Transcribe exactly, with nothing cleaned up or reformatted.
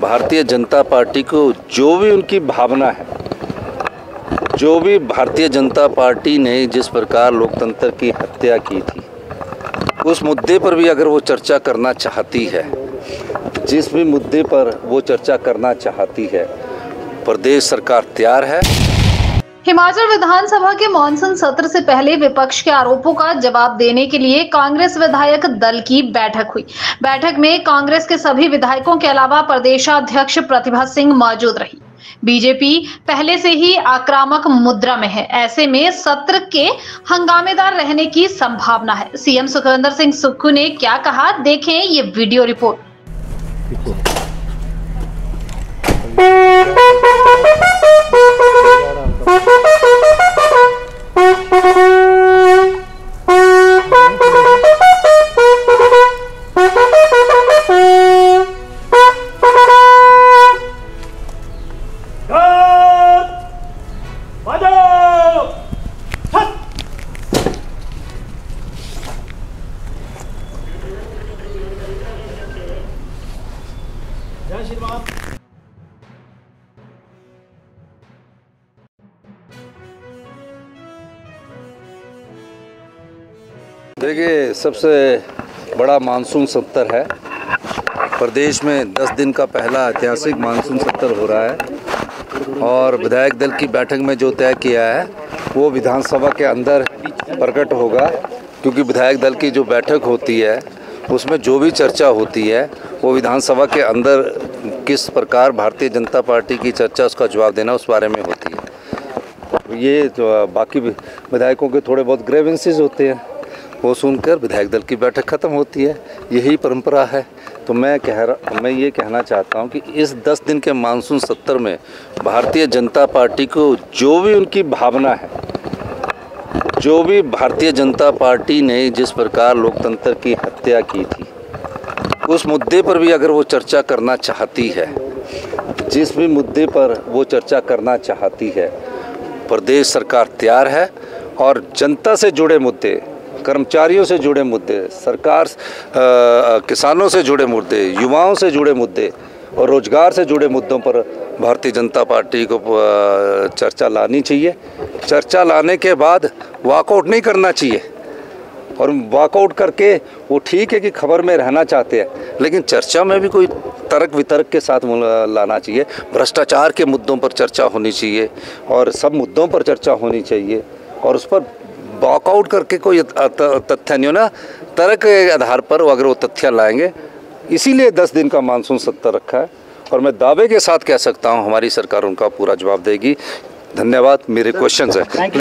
Bharatiya Janata party को जो भी उनकी भावना है, जो भी भारतीय जनता पार्टी ने जिस प्रकार लोकतंत्र की हत्या की थी, उस मुद्दे पर भी अगर वो चर्चा करना चाहती है, जिस भी मुद्दे पर वो चर्चा करना चाहती है, प्रदेश सरकार तैयार है। हिमाचल विधानसभा के मानसून सत्र से पहले विपक्ष के आरोपों का जवाब देने के लिए कांग्रेस विधायक दल की बैठक हुई। बैठक में कांग्रेस के सभी विधायकों के अलावा प्रदेशाध्यक्ष प्रतिभा सिंह मौजूद रही। बीजेपी पहले से ही आक्रामक मुद्रा में है, ऐसे में सत्र के हंगामेदार रहने की संभावना है। सीएम सुखविंदर सिंह सुक्खू ने क्या कहा, देखें ये वीडियो रिपोर्ट। जय श्री राम। देखिए, सबसे बड़ा मानसून सत्र है प्रदेश में। दस दिन का पहला ऐतिहासिक मानसून सत्र हो रहा है और विधायक दल की बैठक में जो तय किया है वो विधानसभा के अंदर प्रकट होगा, क्योंकि विधायक दल की जो बैठक होती है उसमें जो भी चर्चा होती है वो विधानसभा के अंदर किस प्रकार भारतीय जनता पार्टी की चर्चा, उसका जवाब देना उस बारे में होती है। ये जो बाकी विधायकों के थोड़े बहुत ग्रेवेंसेस होते हैं वो सुनकर विधायक दल की बैठक ख़त्म होती है, यही परंपरा है। तो मैं कह रहा मैं ये कहना चाहता हूँ कि इस दस दिन के मानसून सत्र में भारतीय जनता पार्टी को जो भी उनकी भावना है, जो भी भारतीय जनता पार्टी ने जिस प्रकार लोकतंत्र की हत्या की थी, उस मुद्दे पर भी अगर वो चर्चा करना चाहती है, जिस भी मुद्दे पर वो चर्चा करना चाहती है, प्रदेश सरकार तैयार है। और जनता से जुड़े मुद्दे, कर्मचारियों से जुड़े मुद्दे, सरकार आ, किसानों से जुड़े मुद्दे, युवाओं से जुड़े मुद्दे और रोजगार से जुड़े मुद्दों पर भारतीय जनता पार्टी को चर्चा लानी चाहिए। चर्चा लाने के बाद वॉकआउट नहीं करना चाहिए, और वॉकआउट करके वो ठीक है कि खबर में रहना चाहते हैं, लेकिन चर्चा में भी कोई तर्क वितर्क के साथ लाना चाहिए। भ्रष्टाचार के मुद्दों पर चर्चा होनी चाहिए और सब मुद्दों पर चर्चा होनी चाहिए, और उस पर वॉकआउट करके कोई तथ्य नहीं होना, तर्क के आधार पर अगर वो तथ्य लाएंगे। इसीलिए दस दिन का मानसून सत्र रखा है और मैं दावे के साथ कह सकता हूँ हमारी सरकार उनका पूरा जवाब देगी। धन्यवाद। मेरे क्वेश्चन है।